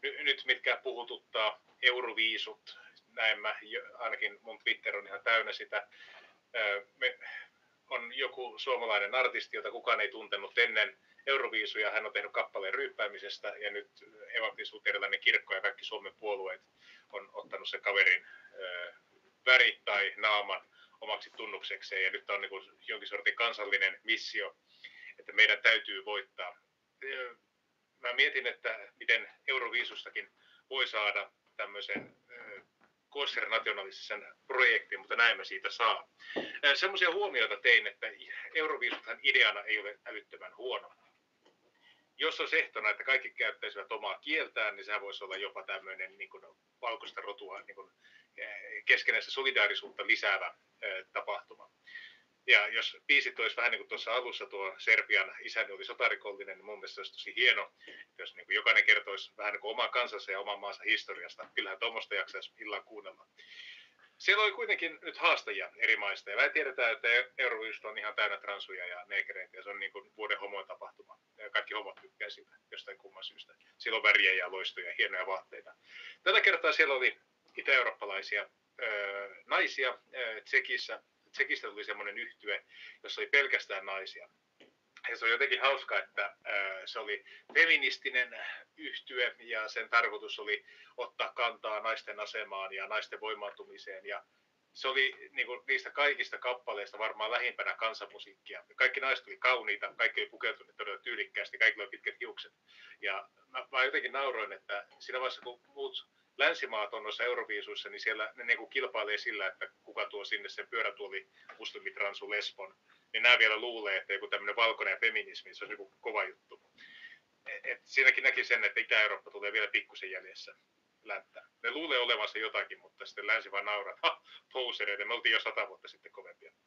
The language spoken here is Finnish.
nyt mitkä puhututtaa, euroviisut, näin mä, ainakin mun Twitter on ihan täynnä sitä. On joku suomalainen artisti, jota kukaan ei tuntenut ennen euroviisuja. Hän on tehnyt kappaleen ryyppäämisestä ja nyt evankelis-luterilainen kirkko ja kaikki Suomen puolueet on ottanut sen kaverin värit tai naaman omaksi tunnuksekseen. Ja nyt on niin kuin jonkin sortin kansallinen missio, että meidän täytyy voittaa. Mä mietin, että miten euroviisustakin voi saada tämmöisen konsernationalistisen projektin, mutta näin mä siitä saa. Semmoisia huomioita tein, että euroviisuthan ideana ei ole älyttömän huono. Jos on ehtona, että kaikki käyttäisivät omaa kieltään, niin sehän voisi olla jopa tämmöinen niin kuin valkoista rotua niin kuin keskenäistä solidaarisuutta lisäävä tapahtuma. Ja jos biisit olisi vähän niin kuin tuossa alussa tuo Serbian isäni oli sotarikollinen, niin mun mielestä se olisi tosi hieno, jos niin kuin jokainen kertoisi vähän niin kuin oman kansansa ja oman maansa historiasta. Kyllähän tuommoista jaksaisi illan kuunnella. Siellä oli kuitenkin nyt haastajia eri maista, ja me tiedetään, että Euroviisut on ihan täynnä transuja ja neekereitä, ja se on niin kuin vuoden homojen tapahtuma. Ja kaikki homot tykkää siitä jostain kumman syystä. Siellä on väriä ja loistoja, hienoja vaatteita. Tällä kertaa siellä oli itä-eurooppalaisia naisia Tsekistä tuli semmoinen yhtye, jossa oli pelkästään naisia. Ja se oli jotenkin hauska, että se oli feministinen yhtye ja sen tarkoitus oli ottaa kantaa naisten asemaan ja naisten voimaantumiseen. Ja se oli niin kuin niistä kaikista kappaleista varmaan lähimpänä kansanmusiikkia. Kaikki naiset oli kauniita, kaikki oli pukeutuneet todella tyylikkäästi, kaikilla oli pitkät hiukset. Ja mä jotenkin nauroin, että siinä vaiheessa kun muut länsimaat on noissa euroviisuissa, niin siellä ne niin kuin kilpailee sillä, että kuka tuo sinne sen pyörätuoli muslimitransu lesbon. Niin nämä vielä luulee, että joku tämmöinen valkoinen feminismi, se on joku kova juttu. Siinäkin näki sen, että Itä-Eurooppa tulee vielä pikkusen jäljessä länttä. Ne luulee olevansa jotakin, mutta sitten länsi vaan nauraa, posereita, me oltiin jo 100 vuotta sitten kovempia.